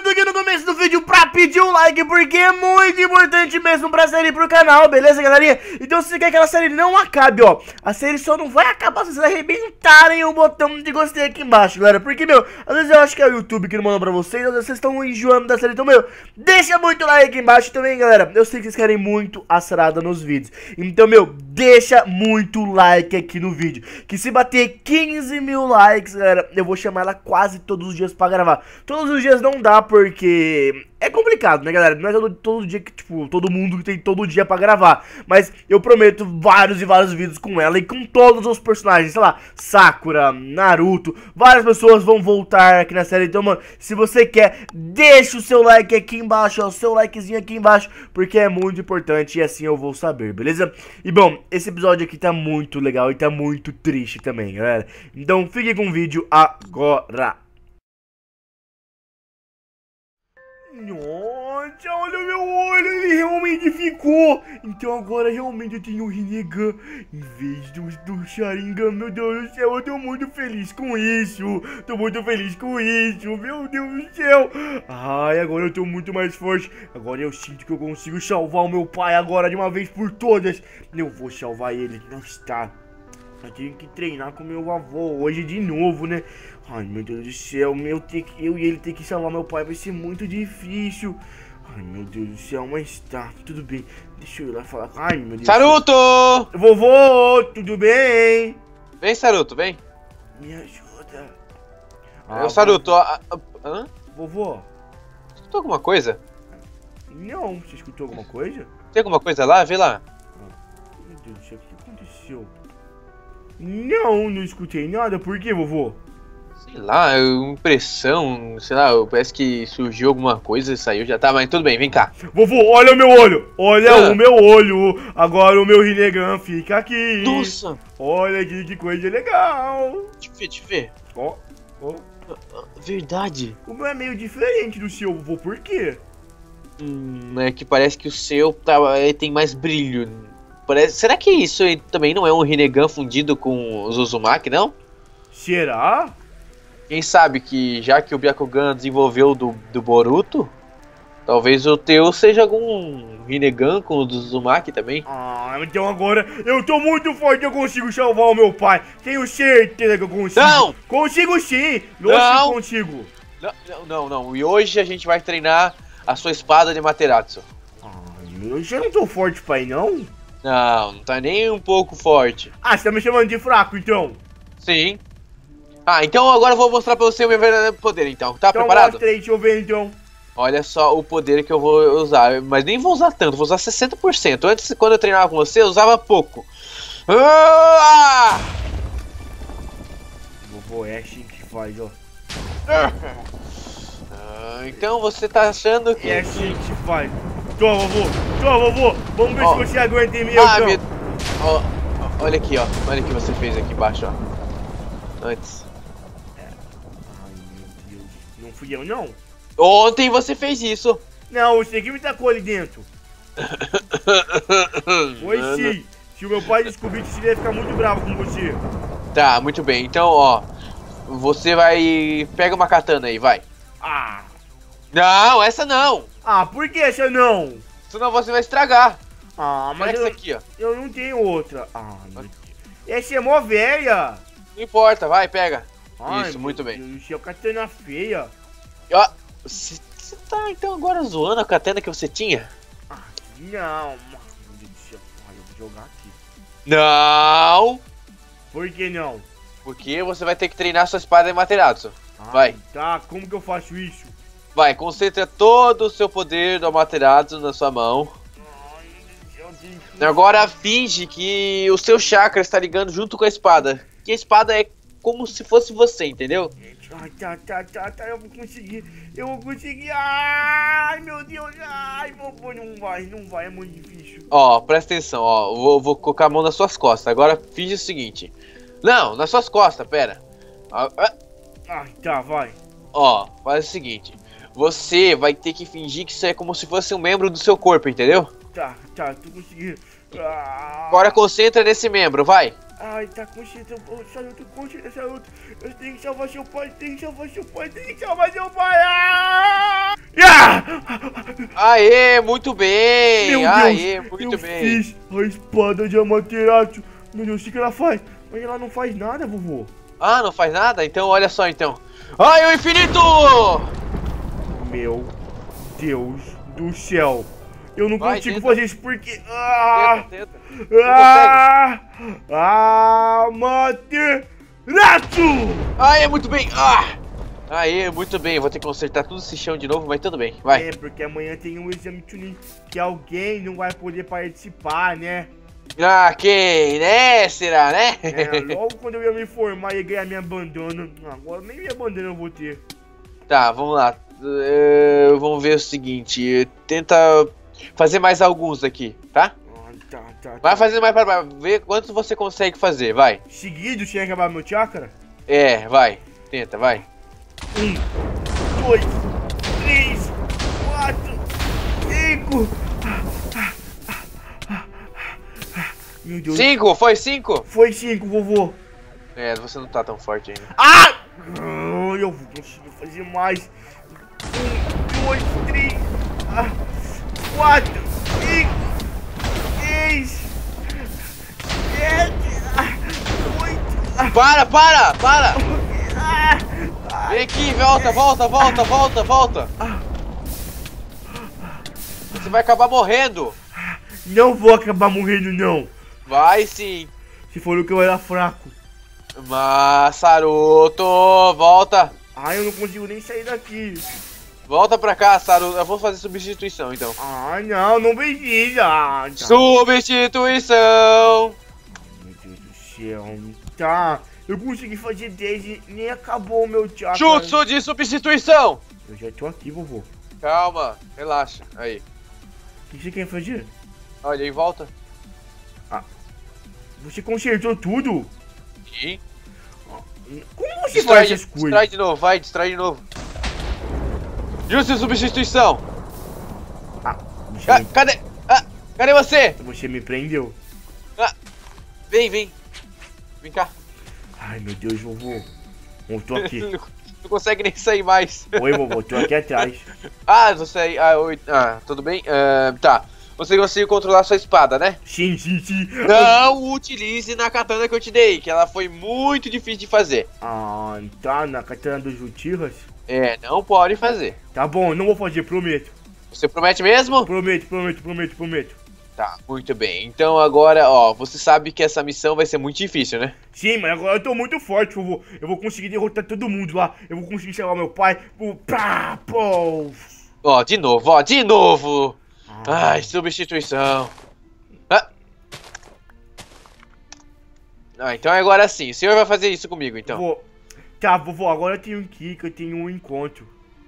tô aqui no começo do vídeo pra pedir um like, porque é muito importante mesmo pra série pro canal, beleza, galerinha? Então se você quer que a série não acabe, ó, a série só não vai acabar se vocês arrebentarem o botão de gostei aqui embaixo, galera. Porque, meu, às vezes eu acho que é o YouTube que não manda pra vocês, às vezes vocês estão enjoando da série. Então, meu, deixa muito like aqui embaixo também, galera. Eu sei que vocês querem muito a sarada nos vídeos. Então, meu, deixa muito like aqui no vídeo, que se bater 15 mil likes, galera, eu vou chamar ela quase todos os dias pra gravar. Todos os dias não dá, porque é complicado, né, galera? Não é todo dia que, tipo, todo mundo tem todo dia pra gravar. Mas eu prometo vários e vários vídeos com ela e com todos os personagens, sei lá, Sakura, Naruto, várias pessoas vão voltar aqui na série. Então, mano, se você quer, deixa o seu like aqui embaixo, ó, o seu likezinho aqui embaixo, porque é muito importante e assim eu vou saber, beleza? E, bom, esse episódio aqui tá muito legal e tá muito triste também, galera. Então, fique com o vídeo agora. Nossa, olha o meu olho, ele realmente ficou. Então agora realmente eu tenho o Rinnegan em vez do Sharingan. Meu Deus do céu, eu tô muito feliz com isso. Tô muito feliz com isso, meu Deus do céu. Ai, agora eu tô muito mais forte. Agora eu sinto que eu consigo salvar o meu pai agora de uma vez por todas. Eu vou salvar ele, não está. Eu tenho que treinar com meu avô hoje de novo, né? Ai, meu Deus do céu, eu e ele ter que salvar meu pai vai ser muito difícil. Ai, meu Deus do céu, mas tá, tudo bem. Deixa eu ir lá falar. Ai, meu Deus. Saruto! Vovô, tudo bem? Vem, Saruto, vem. Me ajuda. Saruto, hã? Vovô. Escutou alguma coisa? Não, você escutou alguma coisa? Tem alguma coisa lá? Vê lá. Meu Deus do céu, o que aconteceu? Não escutei nada. Por que, vovô? Sei lá, impressão, sei lá, parece que surgiu alguma coisa e saiu, já tá, mas tudo bem, vem cá. Vovô, olha o meu olho, olha o meu olho, agora o meu Rinnegan fica aqui. Nossa! Olha aqui que coisa legal. Deixa eu ver. Ó. Verdade. O meu é meio diferente do seu, vovô, por quê? É que parece que o seu tem mais brilho. Será que isso aí também não é um Rinnegan fundido com os Uzumaki, não? Será? Quem sabe que já que o Byakugan desenvolveu do Boruto, talvez o teu seja algum Rinnegan com o do Uzumaki também. Ah, então agora eu tô muito forte, eu consigo salvar o meu pai. Tenho certeza que eu consigo. Não! Consigo sim! Não! Eu consigo. Não. E hoje a gente vai treinar a sua espada de Materatsu. Eu já não tô forte, pai, não? Não tá nem um pouco forte. Ah, você tá me chamando de fraco, então? Sim. Ah, então agora eu vou mostrar pra você o meu verdadeiro poder, então. Tá então preparado? Mostra aí, deixa eu ver, então. Olha só o poder que eu vou usar. Mas nem vou usar tanto, vou usar 60%. Antes, quando eu treinava com você, eu usava pouco. Vovô, é assim que faz, ó. Então você tá achando que... É assim que se faz. Toma, vovô. Vamos ver se você aguenta em mim, então. Olha aqui, ó. Olha o que você fez aqui embaixo, ó. Antes. Ai, meu Deus. Não fui eu, não. Ontem você fez isso. Não, você que me tacou ali dentro. Foi sim. Se o meu pai descobrir isso, ele vai ficar muito bravo com você. Tá, muito bem. Então, ó. Você vai... Pega uma katana aí, vai. Ah. Não, essa não. Ah, por que essa não? Senão você vai estragar. Ah, mas essa aqui, ó. Eu não tenho outra. Ah, meu Deus. Essa é mó velha. Não importa, vai, pega. Ai, isso, muito bem. Isso é uma katana feia. Ó, você tá então agora zoando a katana que você tinha? Ah, não, mano. Meu Deus do céu. Olha, eu vou jogar aqui. Não. Por que não? Porque você vai ter que treinar sua espada de Materatsu. Vai. Tá, como que eu faço isso? Vai, concentra todo o seu poder do Amaterasu na sua mão. Agora finge que o seu chakra está ligando junto com a espada. Que a espada é como se fosse você, entendeu? Tá, eu vou conseguir. Ai, meu Deus, ai, vovô, não vai, é muito difícil. Ó, presta atenção, ó, vou colocar a mão nas suas costas. Agora finge o seguinte. Não, nas suas costas, pera. Ai, tá, vai. Ó, faz o seguinte. Você vai ter que fingir que isso é como se fosse um membro do seu corpo, entendeu? Tá, tô conseguindo. Agora concentra nesse membro, vai. Ai, tá concentra, Saruto. Eu tenho que salvar seu pai, tenho que salvar seu pai. Aê, muito bem! Meu Deus, Aê, muito eu bem! fiz a espada de Amaterasu. Meu Deus, o que ela faz? Mas ela não faz nada, vovô. Ah, não faz nada? Então olha só então. Ai, o infinito! Meu Deus do céu. Eu não Vai, consigo tenta. fazer isso porque... Ah! Tenta. Ah! Amaterasu! Aê, muito bem! Ah! Aê, muito bem. Vou ter que consertar tudo esse chão de novo, mas tudo bem. Vai. É, porque amanhã tem um exame Chunin que alguém não vai poder participar, né? Ah, quem, né? Será, né? É, logo quando eu ia me formar e ganhar minha bandana. Agora nem minha bandana eu vou ter. Tá, vamos lá. Vamos ver o seguinte. Tenta fazer mais alguns aqui, tá? Tá. Vai fazendo mais pra ver quantos você consegue fazer, vai. Seguido, sem acabar meu chakra? É, vai. Tenta, vai. 1, 2, 3, 4, 5. Meu Deus. 5, foi 5? Foi 5, vovô. É, você não tá tão forte ainda. Ah! Eu vou conseguir fazer mais. 1, 2, 3, 4, 5, 6, 7, 8. Para! Vem aqui, volta. Você vai acabar morrendo. Não vou acabar morrendo, não. Vai sim. Se for o que eu era fraco. Mas, Saruto, volta. Ai, eu não consigo nem sair daqui. Volta pra cá, Saruto. Eu vou fazer substituição, então. Ah, não precisa. Tá. Substituição. Meu Deus do céu. Tá, eu consegui fazer 10 e nem acabou o meu chakra. Jutsu de substituição. Eu já tô aqui, vovô. Calma, relaxa. Aí. O que você quer fazer? Olha aí, volta. Você consertou tudo? E Como você faz essas distrai coisas? de novo, vai, distrai de novo. Jutsu de substituição. Você, Cadê? Cadê você? você me prendeu. Vem. Vem cá. Ai, meu Deus, vovô. Eu tô aqui. Não consegue nem sair mais. Oi, vovô, tô aqui atrás. Você aí. Tudo bem? Tá. Você conseguiu controlar sua espada, né? Sim. Não utilize na katana que eu te dei, que ela foi muito difícil de fazer. Tá na katana dos Uchihas? Não pode fazer. Tá bom, não vou fazer, prometo. Você promete mesmo? Prometo. Tá, muito bem. Então agora, você sabe que essa missão vai ser muito difícil, né? Sim, mas agora eu tô muito forte, vovô. Eu vou conseguir derrotar todo mundo lá. Eu vou conseguir salvar meu pai. De novo. Ai, substituição. Então agora sim. O senhor vai fazer isso comigo, então. Vovô, agora eu tenho que ir, que eu tenho um encontro.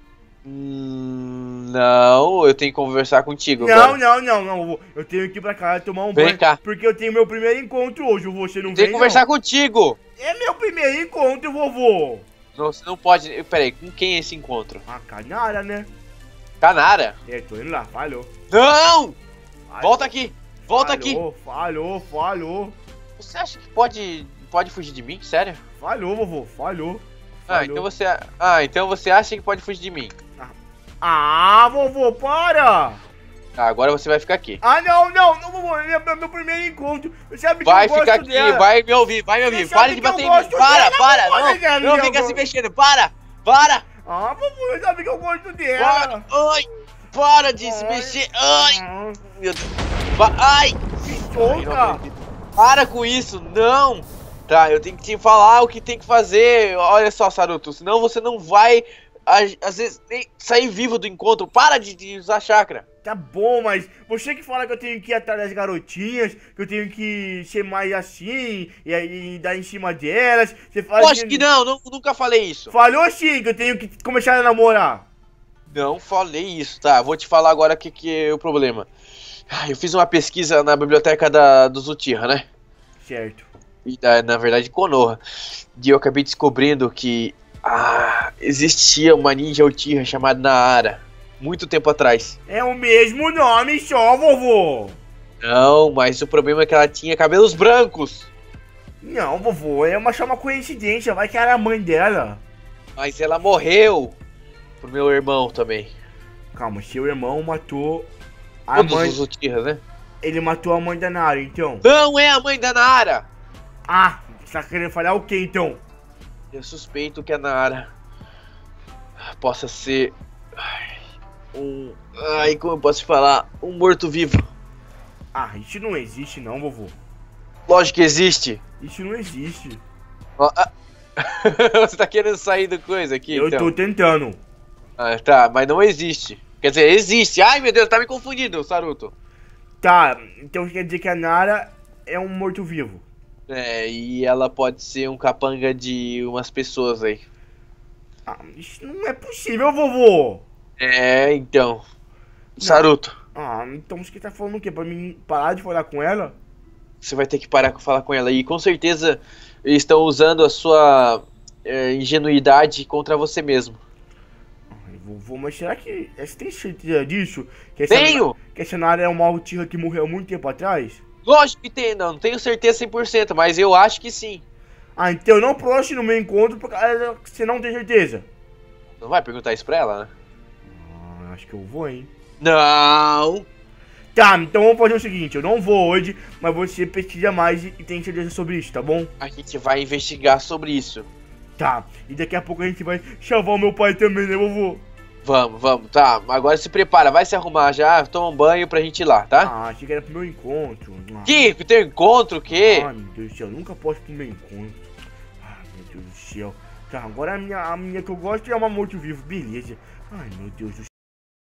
Não, eu tenho que conversar contigo Não, agora. vovô. Eu tenho que ir pra casa tomar um Vem banho. cá. Porque eu tenho meu primeiro encontro hoje, vovô. Você não Tem vem, que conversar contigo. É meu primeiro encontro, vovô. Não, você não pode. Peraí, com quem é esse encontro? Canara, né? Canara? Tô indo lá, falhou. Não! Volta aqui! Aqui! Falhou. Você acha que pode fugir de mim? Sério? Falhou, vovô, falhou. Então você acha que pode fugir de mim? Vovô, para! Agora você vai ficar aqui. Não, vovô, é meu primeiro encontro. Você sabe que vai eu gosto ficar aqui, dela. vai me ouvir. Para de bater em mim. Para! Não fica se mexendo, para! Vovô, você sabe que eu gosto dela. Para de se mexer. Ai! Meu Deus. Ai! Solta! Para com isso, não! Tá, eu tenho que te falar o que tem que fazer. Olha só, Saruto, senão você não vai, às vezes, nem sair vivo do encontro. Para de usar chakra. Tá bom, mas você que fala que eu tenho que ir atrás das garotinhas, que eu tenho que ser mais assim, e aí dar em cima delas. Você fala Lógico que não, nunca falei isso. Falou sim, que eu tenho que começar a namorar. Não falei isso, tá? Vou te falar agora o que é o problema. Eu fiz uma pesquisa na biblioteca dos Uchiha, né? Certo. E na verdade Konoha. E eu acabei descobrindo que existia uma ninja Uchiha chamada Naara, muito tempo atrás. É o mesmo nome só, vovô. Não, mas o problema é que ela tinha cabelos brancos. Não, vovô, só uma coincidência, vai que era a mãe dela. Mas ela morreu pro meu irmão também. Calma, seu irmão matou a Todos mãe... os Uchihas, né? Ele matou a mãe da Nara, então. Não é a mãe da Nara! Ah, você tá querendo falar o que, então? Eu suspeito que a Nara possa ser como eu posso te falar? Um morto-vivo. Ah, isso não existe não, vovô. Lógico que existe. Isso não existe. Você tá querendo sair do coisa aqui, Eu então? tô tentando. Ah, tá, mas não existe. Quer dizer, existe. Ai, meu Deus, tá me confundindo, Saruto. Tá, então quer dizer que a Nara é um morto-vivo. É, e ela pode ser um capanga de umas pessoas aí. Ah, isso não é possível, vovô. É, então. Saruto, Ah, então você tá falando o quê? Pra mim parar de falar com ela? você vai ter que parar de falar com ela. E com certeza eles estão usando a sua ingenuidade contra você mesmo. Ai, vovô, mas será que... Você tem certeza disso? Tenho! Que essa Nara é uma Uchiha que morreu há muito tempo atrás? Lógico que tem, não tenho certeza 100%, mas eu acho que sim. Ah, então eu não posso ir no meu encontro porque você não tem certeza. Não vai perguntar isso pra ela, né? Ah, acho que eu vou, hein? Não! Tá, então vamos fazer o seguinte, eu não vou hoje, mas você pesquisa mais e tem certeza sobre isso, tá bom? A gente vai investigar sobre isso. Tá, e daqui a pouco a gente vai salvar o meu pai também, né, vovô? Vamos, tá. Agora se prepara, vai se arrumar já, toma um banho pra gente ir lá, tá? Ah, achei que era pro meu encontro. Ah. Que teu encontro, o quê? Ai, meu Deus do céu, eu nunca posso ir pro meu encontro. Ai, meu Deus do céu. Tá, agora a minha que eu gosto é uma morto-vivo, beleza. Ai, meu Deus do